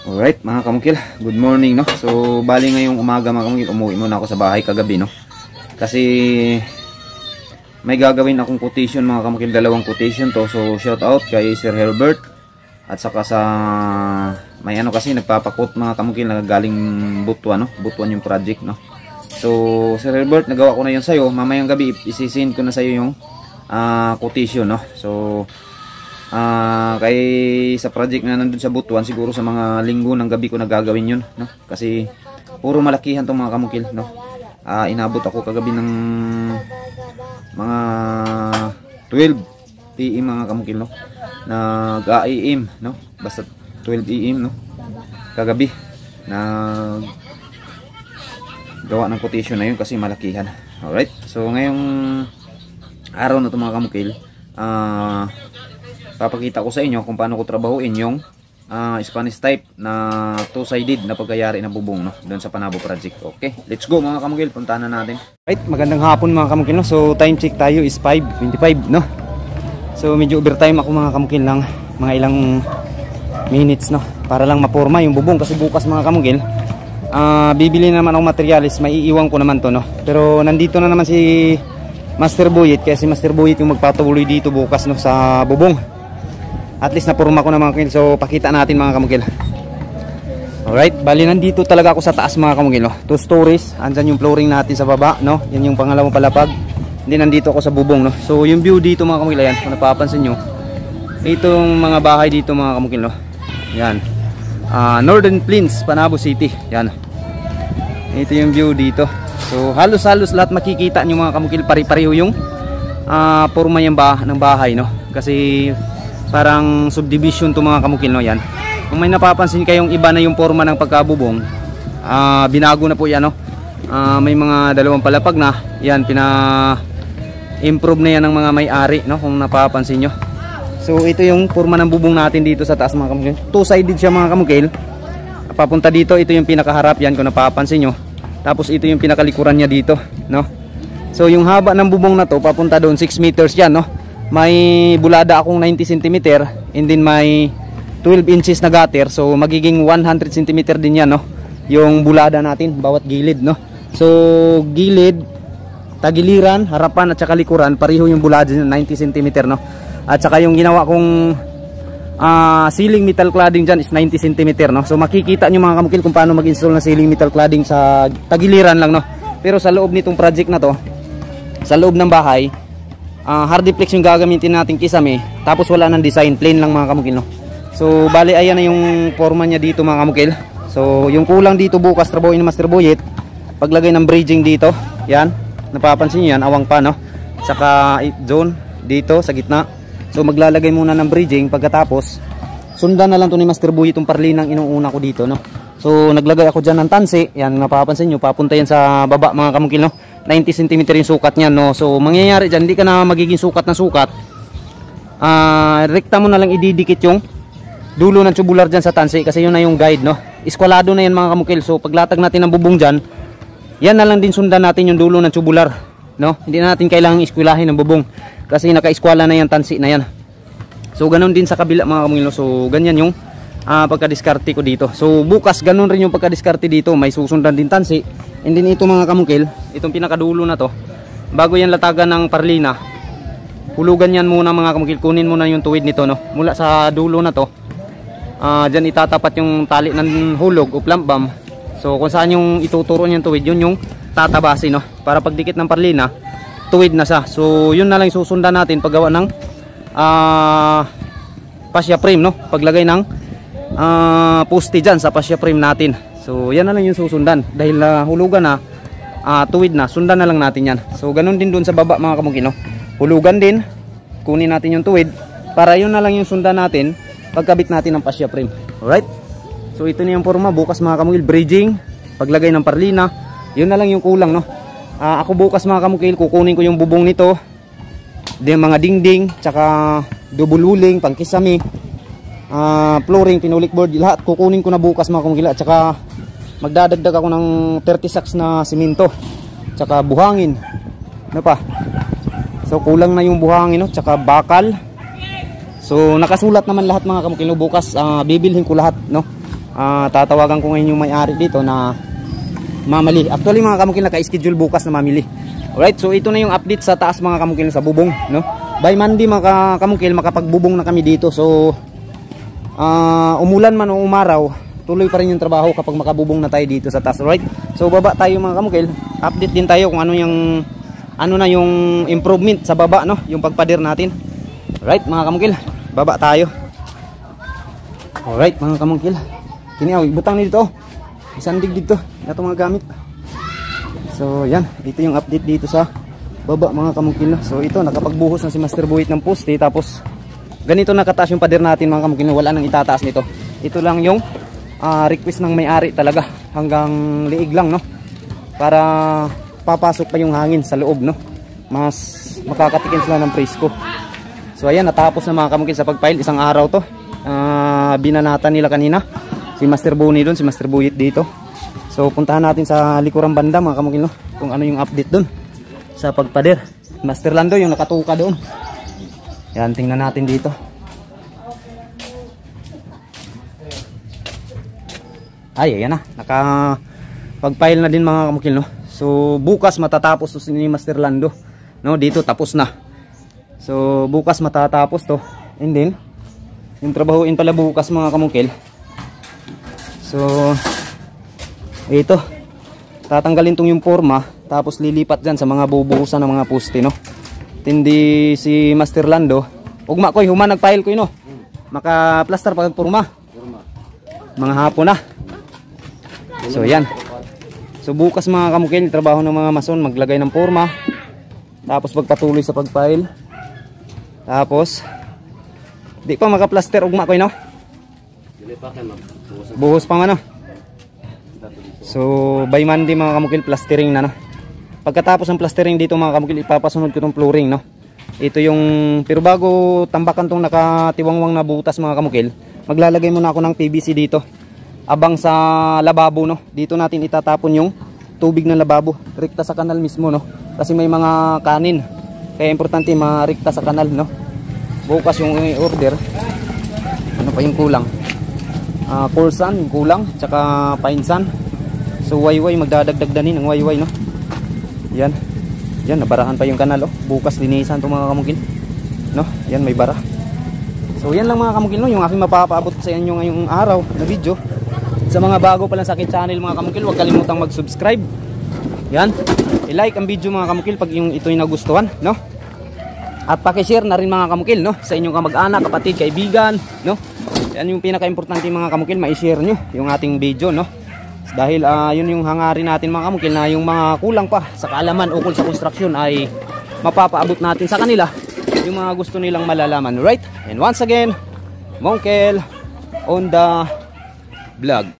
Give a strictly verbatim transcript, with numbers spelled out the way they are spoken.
Alright mga kamukil, good morning no. So bali ngayong umaga mga kamukil, umuwi muna ako sa bahay kagabi no. Kasi may gagawin akong quotation mga kamukil, dalawang quotation to. So shout out kay Sir Herbert at saka sa may ano kasi nagpapakot mga kamukil na galing Butuan no. Butuan yung project no. So Sir Herbert, nagawa ko na yun sa'yo. Mamayang gabi isisend ko na sa'yo yung uh, quotation no. So Uh, kay sa project na nandun sa Butuan, siguro sa mga linggo ng gabi ko nagagawin yun no? Kasi puro malakihan tong mga kamukil no? uh, Inabot ako kagabi ng mga twelve p m mga kamukil no? Nag-A M no? Basta twelve A M no? Kagabi nag gawa ng quotation na yun kasi malakihan. Alright, so ngayong araw na ito mga kamukil, ah uh, papakita ko sa inyo kung paano ko trabahuin yung uh, Spanish type na two-sided na pagkayari ng bubong no, doon sa Panabo project. Okay, let's go mga kamukil, puntahan na natin. Right, magandang hapon mga kamukil no. So time check tayo is five twenty-five no. So medyo overtime ako mga kamukil lang, mga ilang minutes no, para lang maporma yung bubong kasi bukas mga kamukil uh, bibili naman ako materialis, maiiwan ko naman to no. Pero nandito na naman si Master Boyet, kaya si Master Boyet yung magpatuloy dito bukas no sa bubong. At least napurma ko na mga kamukil. So pakita natin mga kamukil. Alright, bali nandito talaga ako sa taas mga kamukil no? Two stories, andyan yung flooring natin sa baba no? Yan yung pangalawang palapag. Hindi, nandito ako sa bubong no? So yung view dito mga kamukil, ayan, kung napapansin nyo, itong mga bahay dito mga kamukil no? Yan, uh, Northern Plains, Panabo City. Yan, ito yung view dito. So halos halos lahat makikita nyo mga kamukil, pari-pareho yung uh, forma yung bah ng bahay no? Kasi parang subdivision to mga kamukil no. Yan, kung may napapansin kayong iba na yung forma ng pagkabubong, uh, binago na po yan no. uh, May mga dalawang palapag na. Yan, pina-improve na yan ng mga may-ari no, kung napapansin nyo. So ito yung forma ng bubong natin dito sa taas mga kamukil. Two-sided siya mga kamukil. Papunta dito, ito yung pinakaharap yan kung napapansin nyo. Tapos ito yung pinakalikuran niya dito no. So yung haba ng bubong na to papunta doon six meters yan no. May bulada akong ninety centimeter and then may twelve inches na gutter. So magiging one hundred centimeter din yan no, yung bulada natin bawat gilid no. So gilid, tagiliran, harapan at saka likuran, pareho yung bulada ninety centimeter no. At saka yung ginawa kong uh, ceiling metal cladding dyan is ninety centimeter no. So makikita nyo mga kamukil kung paano mag-install na ceiling metal cladding sa tagiliran lang no. Pero sa loob nitong project na to, sa loob ng bahay, Uh, hardiplex yung gagamitin natin kisame. Tapos wala ng design, plain lang mga kamukil no. So bali ayan na yung forma niya dito mga kamukil. So yung kulang dito bukas trabahoin ni Master Boyet, paglagay ng bridging dito. Yan, napapansin niyo yan, awang pa no. Saka zone dito sa gitna. So maglalagay muna ng bridging, pagkatapos sundan na lang to ni Master Boyet itong parlinang inuuna ko dito no. So naglagay ako dyan ng tansi. Yan, napapansin nyo, papunta yan sa baba mga kamukil no. ninety centimeter yung sukat niyan no. So mangyayari dyan, hindi ka na magiging sukat na sukat. uh, Rekta mo na lang ididikit yung dulo ng tubular dyan sa tansi, kasi yun na yung guide no. Iskwalado na yan mga kamukil. So paglatag natin ng bubong dyan, yan na lang din sundan natin yung dulo ng tubular no. Hindi na natin kailangang iskwelahin ng bubong kasi naka-iskwala na yan, tansi na yan. So ganun din sa kabila mga kamukil no. So ganyan yung uh, pagkadiskarte ko dito. So bukas ganun rin yung pagkadiskarte dito, may susundan din tansi. And then ito mga kamukil, itong pinakadulo na to, bago yan latagan ng parlina, hulugan yan muna mga kamukil. Kunin muna yung tuwid nito no, mula sa dulo na to. uh, Dyan itatapat yung tali ng hulog o plump bomb. So kung saan yung ituturo yung tuwid, yun yung tatabasi no, para pagdikit ng parlina, tuwid na siya. So yun na lang susundan natin paggawa ng uh, fascia frame no, paglagay ng uh, poste dyan sa fascia frame natin. So yan na lang yung susundan, dahil uh, hulugan na, uh, tuwid na, sundan na lang natin yan. So ganun din dun sa baba mga kamukil no, hulugan din, kunin natin yung tuwid, para yun na lang yung sundan natin pagkabit natin ng fascia frame. Alright, so ito na yung forma bukas mga kamukil. Bridging, paglagay ng parlina, yun na lang yung kulang no. uh, Ako bukas mga kamukil, kukunin ko yung bubong nito, din mga dingding, tsaka double huling, pangkisami, uh, flooring, pinulik board, lahat kukunin ko na bukas mga kamukil. At saka magdadagdag ako ng thirty sacks na simento, tsaka buhangin ano pa. So kulang na yung buhangin no, tsaka bakal. So nakasulat naman lahat mga kamukil. Bukas uh, bibilhin ko lahat no. uh, tatawagan ko ngayon yung may-ari dito na mamali. Actually mga kamukil, naka-schedule bukas na mamili. Alright, so ito na yung update sa taas mga kamukil sa bubong, no? By Monday mga kamukil, makapagbubong na kami dito. So uh, umulan man o umaraw, tuloy pa rin yung trabaho kapag makabubong na tayo dito sa taas. Alright, so baba tayo mga kamukil, update din tayo kung ano yung ano na yung improvement sa baba, no? Yung pagpader natin. Alright mga kamukil, baba tayo. Alright mga kamukil, kiniaw, ibutang nito, isandig dito na itong mga gamit. So yan, ito yung update dito sa baba mga kamukil. So ito, nakapagbuhos na si Master Buhit ng poste. Tapos ganito nakataas yung pader natin mga kamukil, wala nang itataas nito. Ito lang yung uh, request ng may-ari talaga, hanggang liig lang, no? Para papasok pa yung hangin sa loob, no? Mas makakatikin sila ng presko. So ayan, natapos na mga kamukil sa pagpile. Isang araw to, uh, binanatan nila kanina, si Master Boni doon, si Master Buhit dito. So puntahan natin sa likurang banda mga kamukil, no? Kung ano yung update doon sa pagpader. Master Lando yung nakatuka doon. Yan, tingnan natin dito. Ay, ayan na, naka pagpile na din mga kamukil, no? So bukas matatapos to si Master Lando, no? Dito tapos na. So bukas matatapos to. And then yung trabahuin pala bukas mga kamukil. So ito, tatanggalin tong yung forma, tapos lilipat dyan sa mga bubuhusan ng mga poste, no? Tindi si Master Lando, ugma ko'y human nagpile ko, no? Maka-plaster pag forma mga hapon na. So yan, so bukas mga kamukil, trabaho ng mga mason, maglagay ng forma, tapos pagpatuloy sa pagpile, tapos di pa maka-plaster ugma ko'y, no? Buhos pa man, no? So by Monday mga kamukil, plastering na, no? Pagkatapos ng plastering dito mga kamukil, ipapasunod ko tong flooring, no? Ito yung, pero bago tambakan tong nakatiwangwang na butas mga kamukil, maglalagay muna ako ng P V C dito, abang sa lababo, no? Dito natin itatapon yung tubig ng lababo, rekta sa kanal mismo, no? Kasi may mga kanin, kaya importante marikta sa kanal, no? Bukas yung order, ano pa yung kulang? Uh, Corsan yung kulang, tsaka pine sand. So wayway, magdadagdag din ng wayway, no? Yan. Yan, nabarahan pa yung kanal, oh. Bukas linisan to mga kamukil, no? Yan, may bara. So yan lang mga kamukil, no? Yung aking mapapaabot sa inyo ngayong araw na video. Sa mga bago pa lang sa akin channel mga kamukil, huwag kalimutang mag-subscribe. Yan. I-like ang video mga kamukil pag yung ito'y nagustuhan, no? At paki-share na rin mga kamukil, no? Sa inyong kamag-anak, kapatid, kaibigan, no? Yan yung pinaka-importante mga kamukil, ma-share nyo yung ating video, no? Dahil uh, yun yung hangarin natin mga kamukil, na yung mga kulang pa sa kaalaman ukol sa construction ay mapapaabot natin sa kanila yung mga gusto nilang malalaman, right? And once again, Monkel on the vlog.